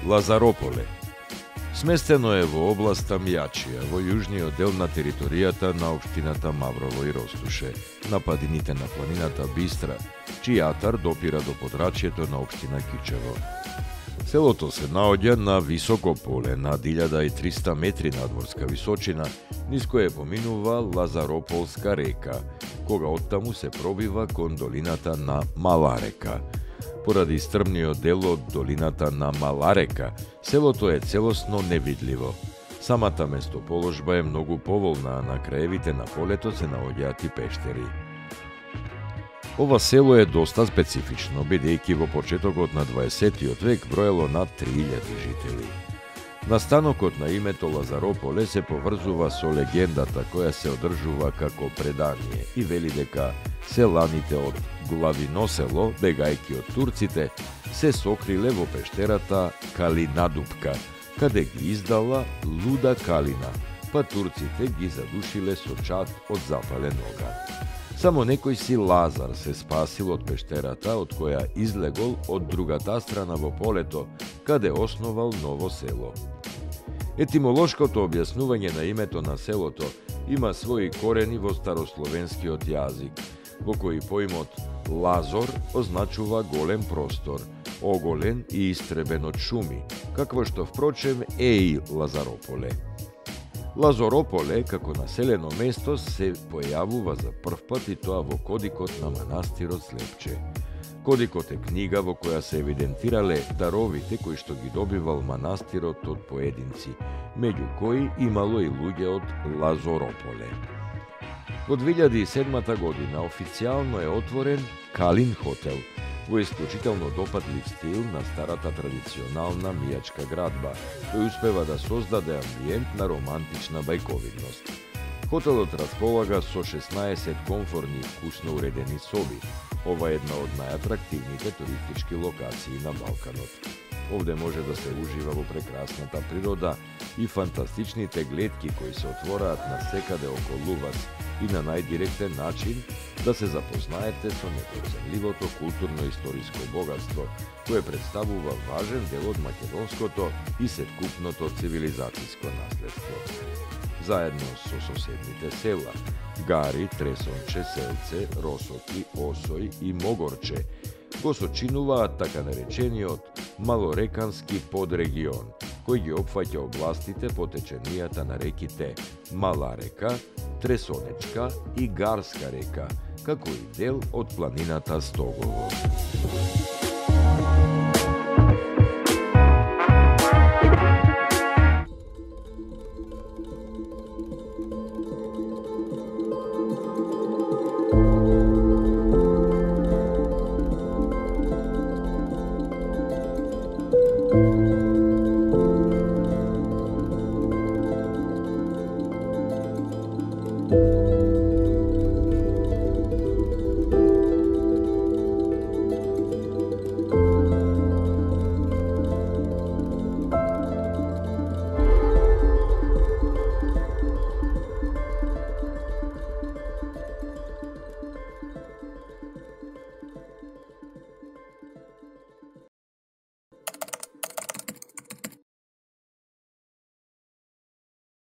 Лазарополе. Сместено е во област Мјачија, во јужниот дел на територијата на општината Маврово и Ростуше, на падините на планината Бистра, чиј атар допира до подрачјето на општина Кичево. Селото се наоѓа на високо поле на 1300 метри надморска височина, низ кое поминува Лазарополска река, кога оттаму се пробива кон долината на Мала река. Поради стрмниот дел од долината на Мала река, селото е целосно невидливо. Самата местоположба е многу поволна, а на краевите на полето се наоѓаат и пештери. Ова село е доста специфично, бидејќи во почетокот на 20 век броело над 3000 жители. Настанокот на името Лазарополе се поврзува со легендата која се одржува како предание и вели дека селаните од Главиносело, бегајќи од турците, се сокриле во пештерата Калинадупка, каде ги издала луда калина, па турците ги задушиле со чад од запален оган. Само некој си Лазар се спасил од пештерата, од која излегол од другата страна во полето, каде основал ново село. Етимолошкото објаснување на името на селото има своји корени во старословенскиот јазик, во кој поимот Лазор означува голем простор, оголен и истребен од шуми, какво што впрочем е и Лазарополе. Лазарополе, како населено место, се појавува за прв пат и тоа во кодикот на манастирот Слепче. Кодикот е книга во која се евидентирале даровите кои што ги добивал манастирот од поединци, меѓу кои имало и луѓе од Лазарополе. Во 2007 година официјално е отворен Калин хотел, во исклучително допадлив стил на старата традиционална мијачка градба, кој успева да создаде амбиент на романтична бајковидност. Хотелот располага со 16 комфорни и вкусно уредени соби. Ова е една од најатрактивните туристички локации на Балканот. Овде може да се ужива во прекрасната природа и фантастичните гледки кои се отвораат на секаде околу вас и на најдиректен начин да се запознаете со непроценливото културно-историско богатство, кое представува важен дел од македонското и севкупното цивилизацијско наследство. Заедно со соседните села Гари, Тресонче, Селце, Росоки, Осој и Могорче го сочинуваат така наречениот Малорекански подрегион, кој ги опфаќа областите по теченијата на реките Мала река, Тресонечка и Гарска река, како и дел од планината Стогово.